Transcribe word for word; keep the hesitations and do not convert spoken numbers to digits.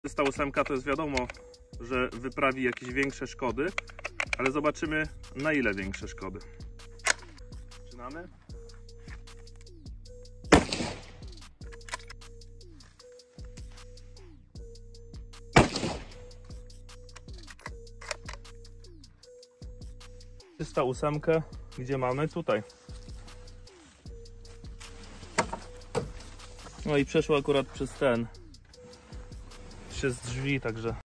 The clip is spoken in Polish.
trzysta osiem to jest wiadomo, że wyprawi jakieś większe szkody, ale zobaczymy, na ile większe szkody. Zaczynamy. trzysta osiem, gdzie mamy? Tutaj. No i przeszło akurat przez ten, przez drzwi, także